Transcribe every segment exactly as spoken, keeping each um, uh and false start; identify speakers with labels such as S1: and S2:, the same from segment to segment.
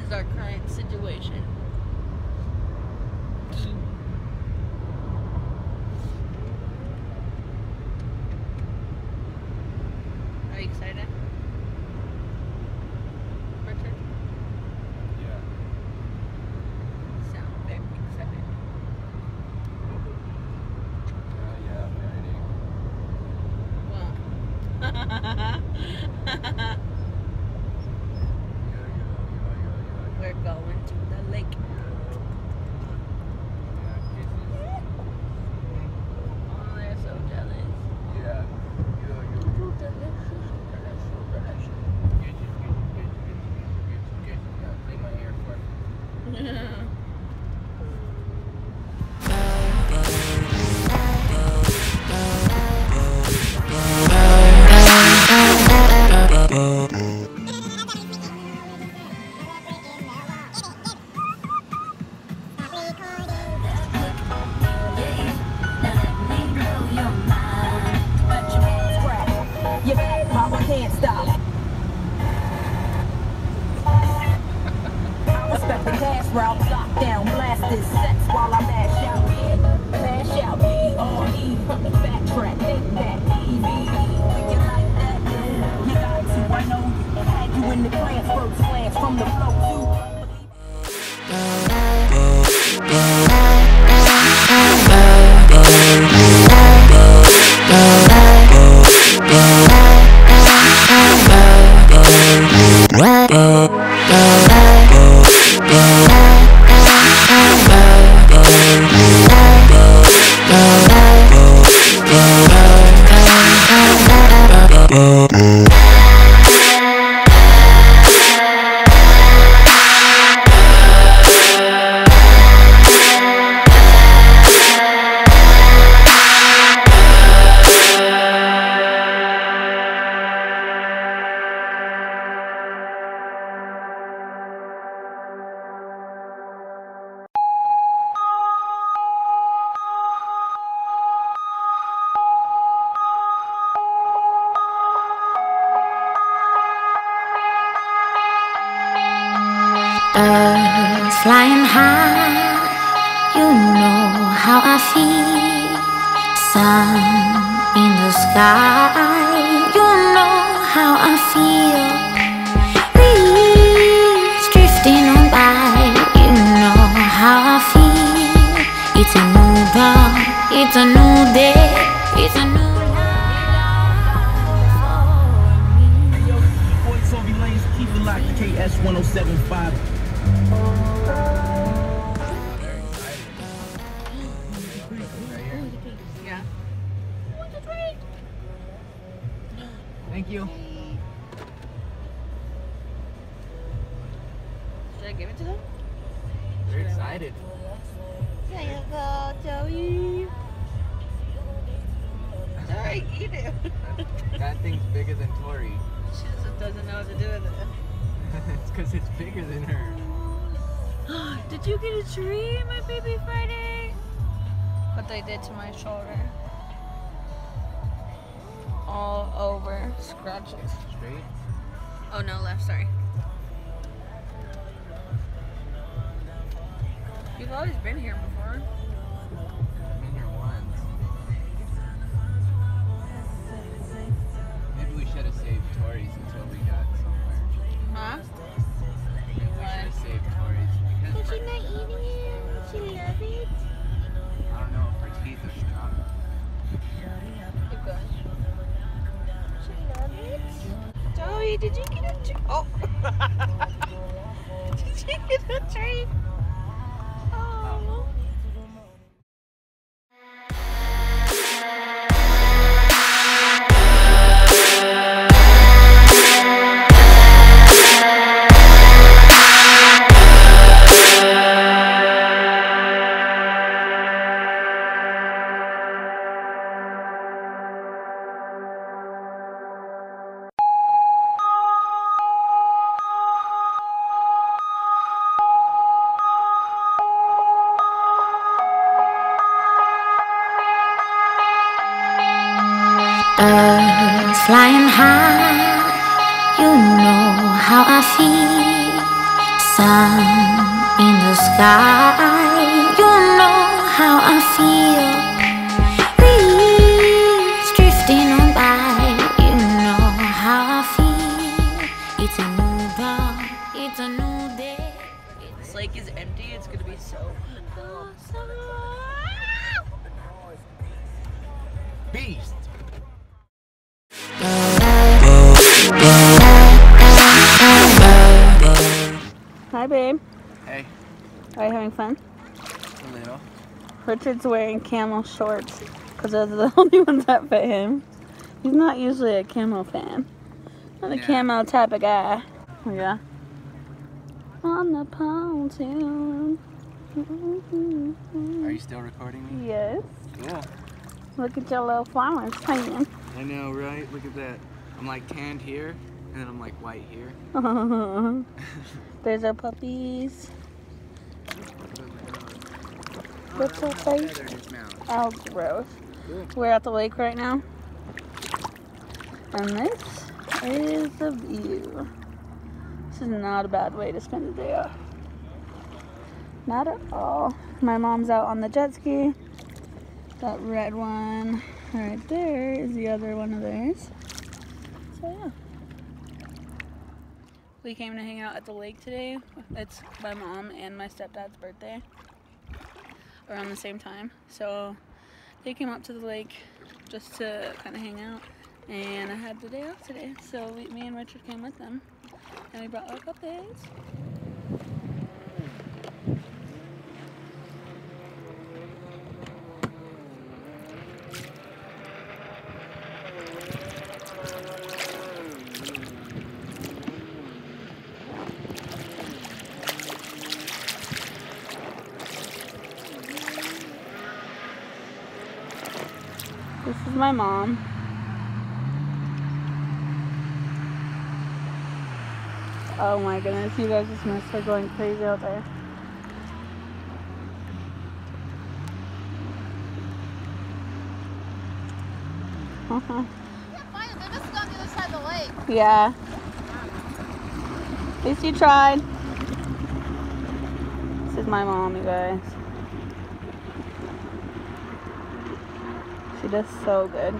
S1: is our current situation. Are you excited? Richard?
S2: Yeah.
S1: You sound very excited.
S2: Uh, yeah, I'm
S1: Well. We're going to the lake. Oh, they're so jealous.
S2: Yeah. Clean my ear for
S3: Your back power can't stop. I respect the cash route, lockdown, blast this sex while I mash out. Mash out, B R E, backtrack, think that, E V E. When you like that, you got to, I know you. Had you in the trance, first glance from the flow too.
S4: Birds flying high, you know how I feel. Sun in the sky, you know how I feel. Breeze drifting on by, you know how I feel. It's a new dawn, it's a new day, it's a new
S5: Keep it like K S one oh seven five.
S1: Yeah.
S2: Thank you.
S1: Should I give it to them?
S2: Very excited.
S1: There you go, Joey. Sorry, eat it.
S2: That thing's bigger than Tori.
S1: She just doesn't know what to do with it.
S2: It's because it's bigger than her.
S1: Did you get a tree, my baby Friday? What they did to my shoulder. All over scratches.
S2: Straight?
S1: Oh no, left, sorry. You've always been here before.
S2: I've been here once. Maybe we should have saved Tori's until we got somewhere.
S1: Huh?
S2: Maybe we should have saved Tori's.
S1: But
S2: Because
S1: she's not eating it. She loves it.
S2: I don't know if her teeth are strong.
S1: Keep going. She loves it. Joey, did you get a tree? Oh. Did you get a tree? Oh.
S4: Birds flying high, you know how I feel. sun in the sky. You know how I feel. Breeze drifting on by. You know how I feel. It's a new dawn. It's a new day.
S1: This lake is empty. It's gonna be so awesome.
S2: Beast!
S1: Hi, babe.
S2: Hey,
S1: Are you having fun?
S2: a little.
S1: Richard's wearing camel shorts because those are the only ones that fit him. He's not usually a camo fan. Not a
S2: Yeah.
S1: camo type of guy. Oh, yeah. On the pontoon.
S2: Are you still recording me?
S1: Yes.
S2: Cool.
S1: Look at your little flowers hanging.
S2: I know, right? Look at that. I'm like tanned here, and then I'm like white here.
S1: There's our puppies.
S2: Oh,
S1: What's
S2: that
S1: up,
S2: one
S1: babe?
S2: feather just mounted.
S1: Oh, gross.
S2: Cool.
S1: We're at the lake right now. And this is the view. This is not a bad way to spend the day off. Not at all. My mom's out on the jet ski. That red one right there is the other one of theirs. So yeah. We came to hang out at the lake today. It's my mom and my stepdad's birthday around the same time. So they came up to the lake just to kind of hang out. And I had the day off today. So we, me and Richard came with them. And we brought our puppies. This is my mom. Oh my goodness, you guys just missed her going crazy out there. Uh-huh.
S6: Yeah, fine. They must have gone the other side of the lake.
S1: Yeah. At least you tried. This is my mom, you guys. She does so good.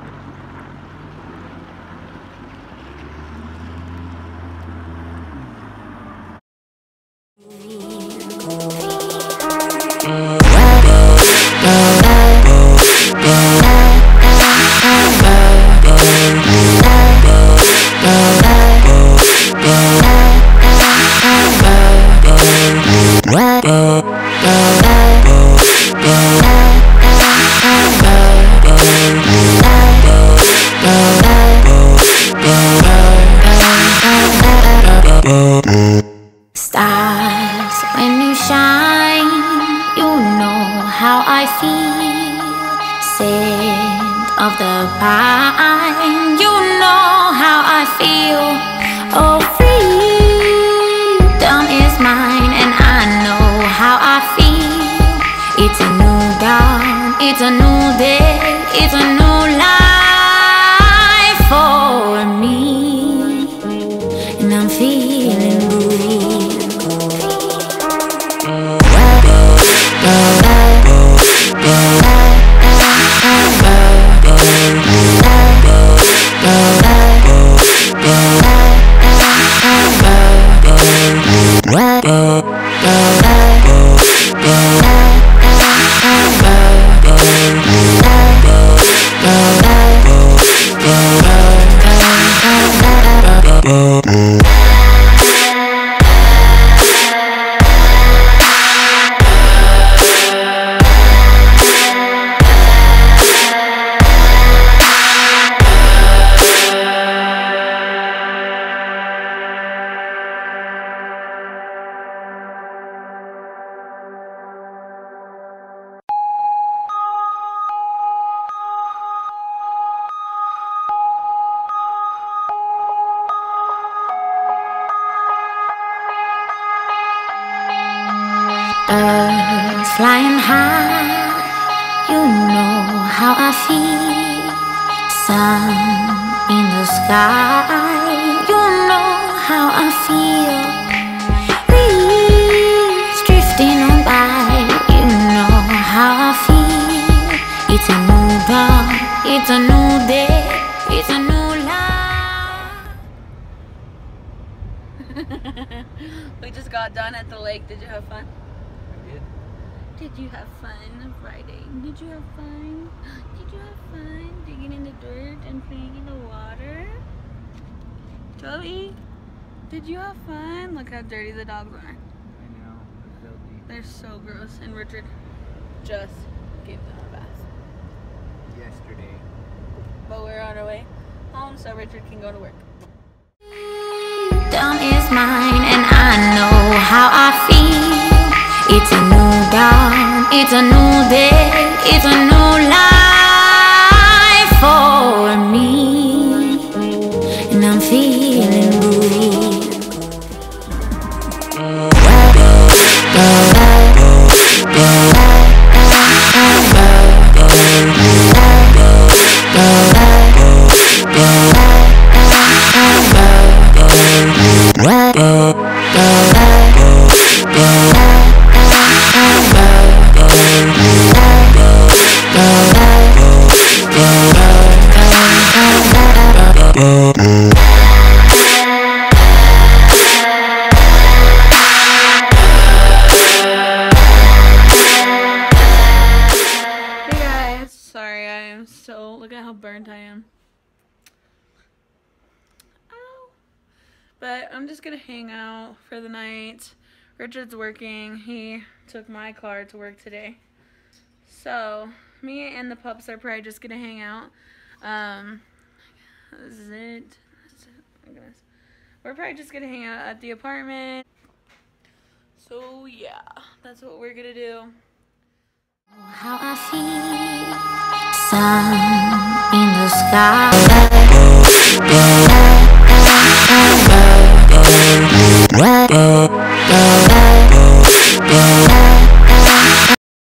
S4: Stars, when you shine, you know how I feel. Scent of the pine, you know how I feel. Oh, freedom is mine, and I know how I feel. It's a new dawn, it's a new day, it's a new life for me, and I'm feeling good. Birds flying high, you know how I feel. Sun in the sky, you know how I feel.
S1: got done at the lake. Did you have fun?
S2: I did.
S1: Did you have fun riding? Did you have fun? Did you have fun digging in the dirt and playing in the water? Joey, did you have fun? Look how dirty the dogs are.
S2: I know. They're filthy.
S1: They're so gross. And Richard just gave them a bath.
S2: Yesterday.
S1: But we're on our way home so Richard can go to work.
S4: Dawn is mine and I know how I feel. It's a new dawn, it's a new day, it's a new life for me. And I'm feeling good.
S1: Look at how burnt I am. Ow. But I'm just gonna hang out for the night. Richard's working. He took my car to work today. So me and the pups are probably just gonna hang out. Um, this is it. That's it. Oh my goodness. We're probably just gonna hang out at the apartment. So yeah, that's what we're gonna do.
S4: How I feel, sun in the sky.